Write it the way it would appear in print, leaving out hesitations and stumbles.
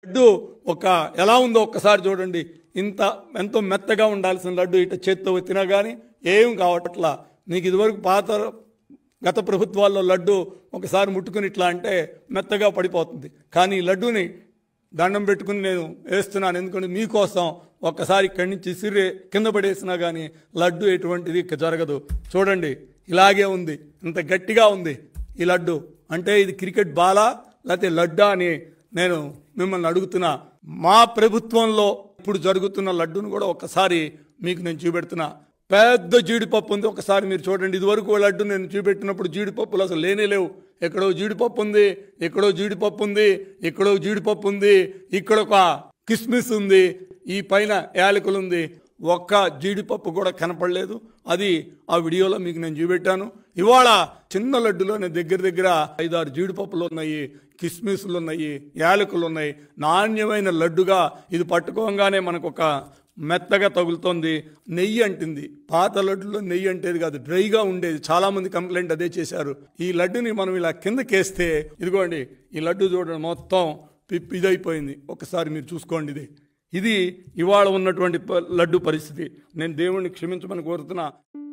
లడ్డు ఎలా ఉందో ఒక్కసారి చూడండి. ఎంతో మెత్తగా ఉండాల్సిన లడ్డు ఇట చేత్తో తినా కానీ ఏం కావట్లా. మీకు ఇదివరకు గత ప్రభుత్వాల్లో లడ్డు ఒకసారి ముట్టుకుని ఇట్లా అంటే మెత్తగా పడిపోతుంది. కానీ ఈ లడ్డూని దండం పెట్టుకుని నేను వేస్తున్నాను, ఎందుకంటే మీకోసం. ఒక్కసారి ఇక్కడి నుంచి సిర్రే కింద పడేసినా కానీ లడ్డు ఎటువంటిది జరగదు. చూడండి, ఇలాగే ఉంది, ఇంత గట్టిగా ఉంది ఈ లడ్డు. అంటే ఇది క్రికెట్ బాలా లేకపోతే లడ్డా అని నేను మిమ్మల్ని అడుగుతున్నా. మా ప్రభుత్వంలో ఇప్పుడు జరుగుతున్న లడ్డును కూడా ఒక్కసారి మీకు నేను చూపెడుతున్నా. పెద్ద జీడిపప్పు ఉంది, ఒకసారి మీరు చూడండి. ఇదివరకు లడ్డు నేను చూపెట్టినప్పుడు జీడిపప్పులు అసలు లేనే లేవు. ఎక్కడో జీడిపప్పు ఉంది, ఎక్కడో జీడిపప్పు ఉంది, ఎక్కడో జీడిపప్పు ఉంది, ఇక్కడ ఒక కిస్మిస్ ఉంది, ఈ పైన యాలకులు ఉంది. ఒక్క జీడిపప్పు కూడా కనపడలేదు. అది ఆ వీడియోలో మీకు నేను చూపెట్టాను. ఇవాళ చిన్న లడ్డులోనే దగ్గర 5-6 జీడిపప్పులు ఉన్నాయి, కిస్మిస్లు ఉన్నాయి, యాలకులు ఉన్నాయి. నాణ్యమైన లడ్డుగా ఇది పట్టుకోగానే మనకు ఒక మెత్తగా తగులుతోంది. నెయ్యి అంటుంది. పాత లడ్డులో నెయ్యి అంటేది కాదు, డ్రైగా ఉండేది. చాలామంది కంప్లైంట్ అదే చేశారు. ఈ లడ్డుని మనం ఇలా కిందకేస్తే ఇదిగోండి, ఈ లడ్డు చూడండి మొత్తం ఇదైపోయింది. ఒకసారి మీరు చూసుకోండి. ఇది ఇవాళ ఉన్నటువంటి లడ్డు పరిస్థితి. నేను దేవుణ్ణి క్షమించమని కోరుతున్నా.